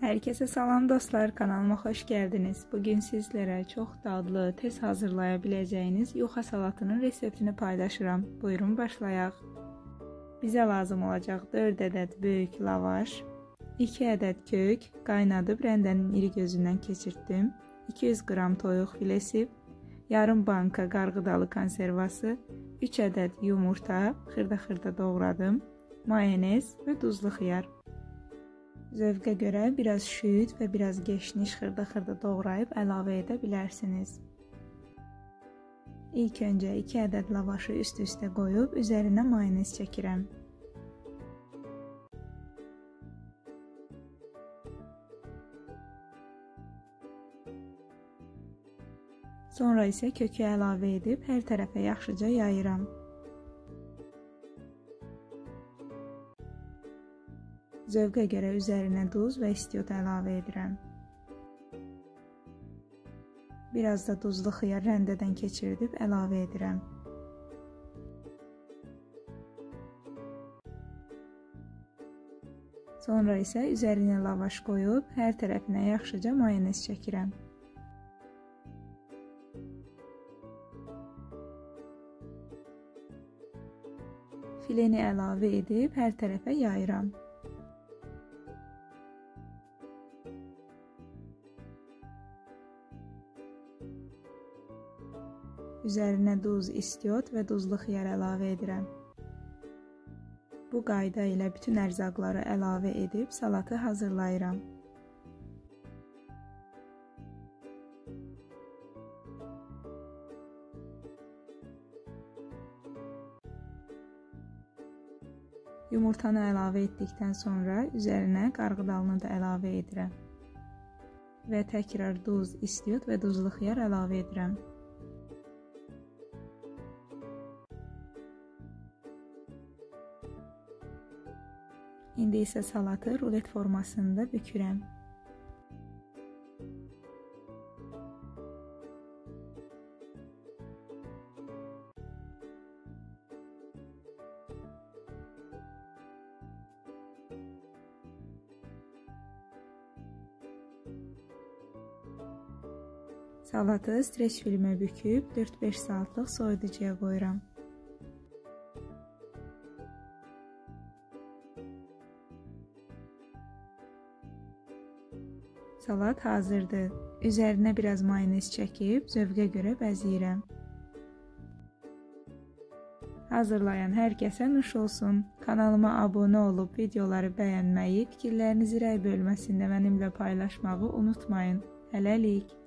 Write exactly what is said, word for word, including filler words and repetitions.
Herkese salam dostlar, kanalıma hoş geldiniz. Bugün sizlere çok dadlı, tez hazırlayabileceğiniz yuxa salatının reseptini paylaşıram. Buyurun başlayaq. Bize lazım olacaq dörd ədəd böyük lavaş, iki ədəd kök, qaynadıb rəndənin iri gözündən keçirtdim, iki yüz qram toyuq filesi, yarım banka qarğıdalı konservası, üç ədəd yumurta, xırda-xırda doğradım, mayonez və duzlu xiyar. Zövqə görə biraz şüyüd və biraz geçniş xırda-xırda doğrayıb əlavə edə bilərsiniz. İlk öncə iki ədəd lavaşı üst-üstə qoyub üzərinə mayonez çəkirəm. Sonra isə kökü əlavə edib hər tərəfə yaxşıca yayıram. Zövqə görə üzərinə duz və istiot əlavə edirəm. Biraz da duzlu xiyar rəndədən keçirdib əlavə edirəm. Sonra isə üzərinə lavaş qoyub hər tərəfinə yaxşıca mayonez çəkirəm. Fileni əlavə edib hər tərəfə yayıram. Üzərinə duz, istiot və duzlu xiyar əlavə edirəm. Bu qayda ilə bütün ərzaqları əlavə edib salatı hazırlayıram. Yumurtanı əlavə etdikdən sonra üzərinə qarğıdalını da əlavə edirəm. Və təkrar duz, istiot və duzlu xiyar əlavə edirəm. İndi isə salatı rulet formasında bükürəm. Salatı streç filmə büküb dörd-beş saatlıq soyuducuya qoyuram. Salat hazırdır. Üzərinə biraz mayonez çəkib zövqə görə bəzəyirəm. Hazırlayan hər kəsə nuş olsun. Kanalıma abunə olub videoları bəyənməyi, fikirlərinizi rəy bölməsində mənimlə paylaşmağı unutmayın. Hələlik.